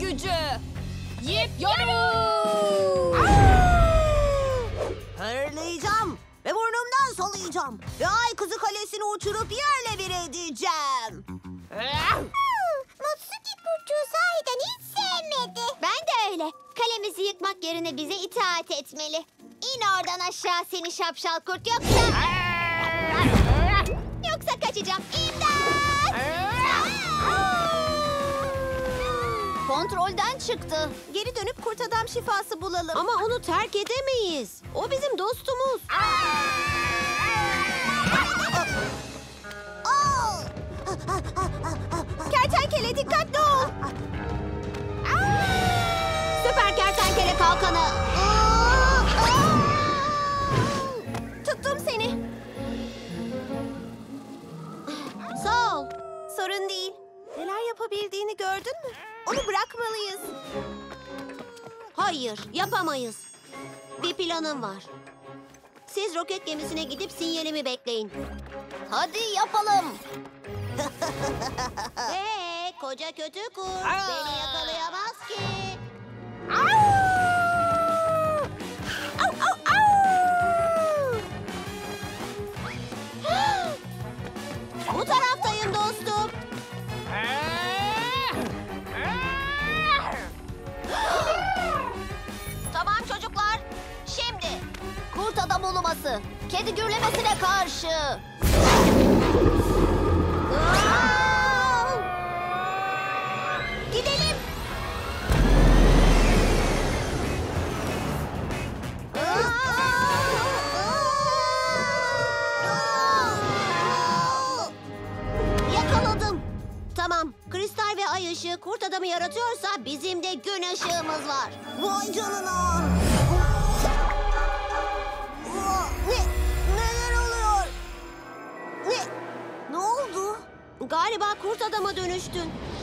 gücü. Yip-yolu! Hırlayacağım ve burnumdan soluyacağım. Ve ay kızı kalesini uçurup yerle bir edeceğim. Mutsuki Burcu sahiden hiç sevmedi. Ben de öyle. Kalemizi yıkmak yerine bize itaat etmeli. İn oradan aşağı seni şapşal kurt yoksa... Yoksa kaçacağım. İmdat! Kontrolden çıktı. Geri dönüp kurt adam şifası bulalım. Ama onu terk edemeyiz. O bizim dostumuz. Kertenkele dikkatli ol. Süper kertenkele kalkanı. Tuttum seni. Sağ ol. Sorun değil. Neler yapabildiğini gördün mü? Onu bırakmalıyız. Hayır, yapamayız. Bir planım var. Siz roket gemisine gidip sinyalimi bekleyin. Hadi yapalım. Koca kötü kurt beni yakalayamaz ki. Bu taraftayım dostum. Tamam çocuklar. Şimdi kurt adam uluması. Kedi gürlemesine karşı. Gidelim. Yakaladım. Tamam. Kristal ve ay ışığı kurt adamı yaratıyorsa bizim de gün ışığımız var. Vay canına. Neler oluyor? Ne oldu? Galiba kurt adama dönüştün.